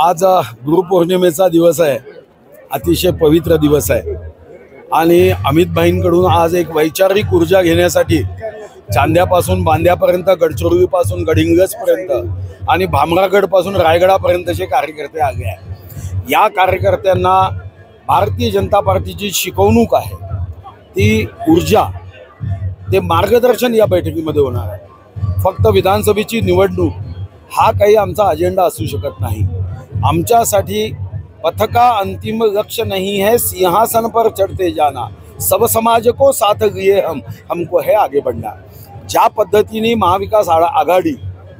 आज गुरुपौर्णिमेचा दिवस आहे, अतिशय पवित्र दिवस आहे आणि अमित भाईंकडून आज एक वैचारिक ऊर्जा घेण्यासाठी चांद्यापासून बांद्यापर्यंत, गडचिरोलीपासून गडिंग्लजपर्यंत आणि भामरागडपासून रायगडापर्यंतचे कार्यकर्ते आले आहेत। या कार्यकर्त्यांना भारतीय जनता पार्टीची शिकवणूक आहे, ती ऊर्जा, ते मार्गदर्शन या बैठकीमध्ये होणार आहे। फक्त विधानसभेची निवडणूक हा काही आमचा अजेंडा असू शकत नाही। आमच्यासाठी पथका अंतिम लक्ष्य नहीं है, सिंहासन पर चढ़ते जाना, सब समाज को साथ लिए हमको है आगे बढ़ना। ज्या पद्धतीने महाविकास आघाडी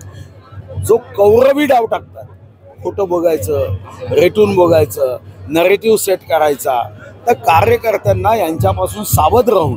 जो कौरवी डाव टाकतात, खोटं बोलायचं, रेटून बोलायचं, नरेटिव्ह सेट करायचा, तर कार्यकर्त्यांना यांच्यापासून सावध राहून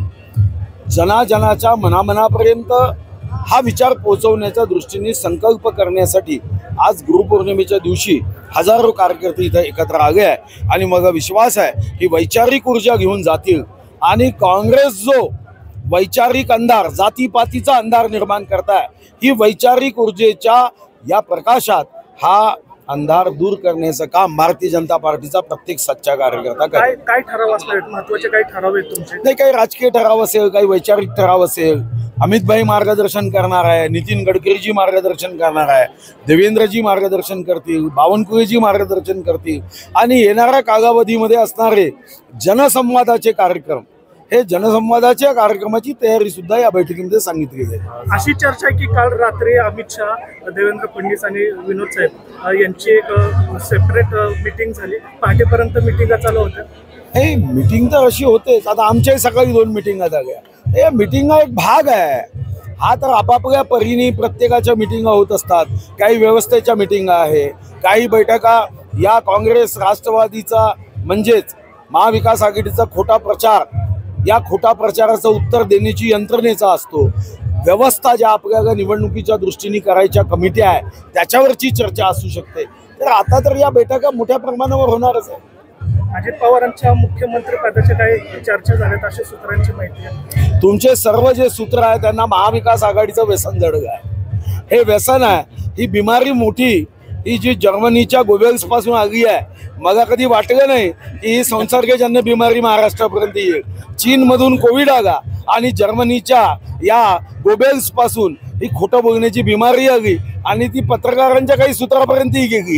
जनाजनाच्या मनामनापर्यंत हा विचार पोहोचवण्याच्या दृष्टीने संकल्प करण्यासाठी आज गुरुपौर्णिमेच्या दिवशी हजारो कार्यकर्ते इथे एकत्र आले आहे आणि मला विश्वास आहे की वैचारिक ऊर्जा घेऊन जातील आणि काँग्रेस जो वैचारिक अंधार, जातीपातीचा अंधार निर्माण करताय, ही वैचारिक ऊर्जेच्या या प्रकाशात हा अंधार दूर करण्याचं काम भारतीय जनता पार्टीचा प्रत्येक सच्चा कार्यकर्ता करेल। काय ठराव असणार, महत्त्वाचे काही ठराव आहेत तुमचे? नाही, काही राजकीय ठराव असेल, काही वैचारिक ठराव असेल। अमित भाई मार्गदर्शन करणार आहे, नितीन गडकरीजी मार्गदर्शन करणार आहे, देवेंद्रजी मार्गदर्शन करतील, बावनकुळेजी मार्गदर्शन करतील आणि येणाऱ्या कालावधीमध्ये असणारे जनसंवादाचे कार्यक्रम, हे जनसंवादाच्या कार्यक्रमाची तयारी सुद्धा या बैठकीमध्ये सांगितली आहे। अशी चर्चा आहे की काल रात्री अमित शाह, देवेंद्र फडणवीस आणि विनोद साहेब यांची एक सेपरेट मीटिंग झाली, पहाटेपर्यंत मीटिंगा चालू होत्या। हे मीटिंग तर अशी होतेच, आता आमच्याही सकाळी 2 मीटिंगा झाल्या। हे मीटिंगा एक भाग आहे, हा तर आपापल्या परीने प्रत्येकाच्या मीटिंगा होत असतात। काही व्यवस्थेच्या मीटिंगा आहे, काही बैठका या काँग्रेस राष्ट्रवादीचा म्हणजेच महाविकास आघाडीचा खोटा प्रचार, या खोटा प्रचाराचं उत्तर देण्याची यंत्रणेचा असतो। व्यवस्था ज्या आपल्याला निवडणुकीच्या दृष्टीने करायच्या कमिट्या आहे त्याच्यावरची चर्चा असू शकते। तर आता तर या बैठका मोठ्या प्रमाणावर होणारच आहे। अजित पवारांच्या मुख्यमंत्री पदाच्या काही चर्चा झाल्यात अशा सूत्रांची माहिती आहे। तुमचे सर्व जे सूत्र आहेत त्यांना महाविकास आघाडीचं व्यसन जडलं आहे। हे व्यसन आहे, ही बिमारी मोठी, ही जी जर्मनीच्या गोबेल्स पासून आली आहे। मला कधी वाटलं नाही की ही संसर्गजन्य बिमारी महाराष्ट्रापर्यंत येईल। चीनमधून कोविड आला आणि जर्मनीच्या या गोबेल्स पासून ही खोटं बोलण्याची बिमारी आली आणि ती पत्रकारांच्या काही सूत्रापर्यंतही गेली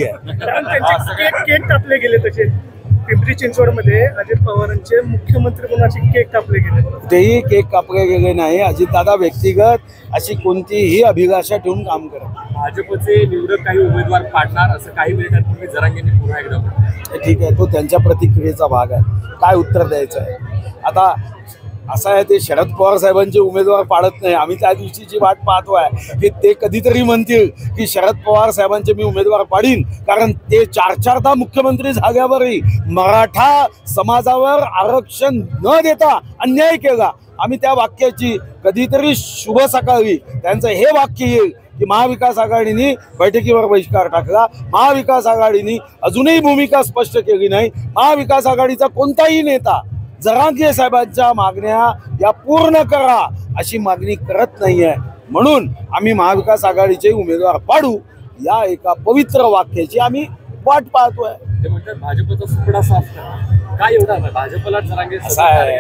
आहे। केक कापले गेले तसे पिंपरी चिंचवडमध्ये अजित पवारांचे मुख्यमंत्री कोणाचे केक कापले गेले? तेही केक कापले गेले नाही। अजितदादा व्यक्तिगत अशी कोणतीही अभिलाषा ठेवून काम करत। भाजपचे निवडक काही उमेदवार पाडणार असं काही मिनिटांपूर्वी जरांगेंनी पुन्हा एकदा म्हटलं। ठीक आहे, तो त्यांच्या प्रतिक्रियेचा भाग आहे, काय उत्तर द्यायचं आहे। आता असं आहे, ते शरद पवार साहेबांचे उमेदवार पाडत नाही। आम्ही त्या दिवशीची वाट पाहतोय की ते कधीतरी म्हणतील की शरद पवार साहेबांचे मी उमेदवार पाडीन, कारण ते 4-4दा मुख्यमंत्री झाल्यावरही मराठा समाजावर आरक्षण न देता अन्याय केला। आम्ही त्या वाक्याची कधीतरी शुभ सकाळी त्यांचं हे वाक्य येईल की महाविकास आघाडीने बैठकीवर बहिष्कार टाकला, महाविकास आघाडीने अजूनही भूमिका स्पष्ट केली नाही, महाविकास आघाडीचा कोणताही नेता जरांगे साहेबांच्या मागण्या या पूर्ण करा अशी मागणी करत नाहीये। म्हणून आम्ही महाविकास आघाडीचे उमेदवार पाडू या एका पवित्र वाक्याची आम्ही वाट पाहतोय। ते म्हणतात भाजपचा सुपडा साफ करा, काय एवढा भाजपला जरांगे काय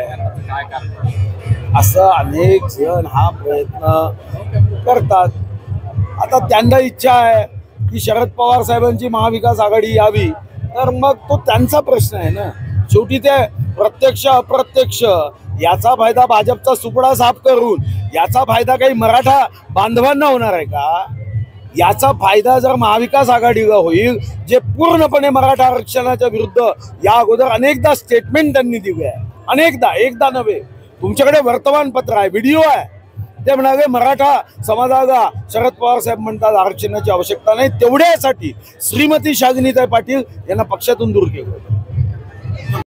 कारण असं अनेक जण हा प्रयत्न करतात। आता त्यांना इच्छा आहे की शरद पवार साहेबांची महाविकास आघाडी यावी, तर मग तो त्यांचा प्रश्न आहे ना। शेवटी ते प्रत्यक्ष अप्रत्यक्ष याचा फायदा भाजपचा सुपडा साफ करून याचा फायदा काही मराठा बांधवांना होणार आहे का? याचा फायदा जर महाविकास आघाडीला होईल, जे पूर्णपणे मराठा आरक्षणाच्या विरुद्ध या अगोदर अनेकदा स्टेटमेंट त्यांनी दिले आहे, अनेकदा, एकदा नव्हे। तुमच्याकडे वर्तमानपत्र आहे, व्हिडिओ आहे, ते म्हणाले मराठा समाजाला शरद पवार साहेब म्हणतात आरक्षणाची आवश्यकता नाही, तेवढ्यासाठी श्रीमती शालिनीताई पाटील यांना पक्षातून दूर केलं।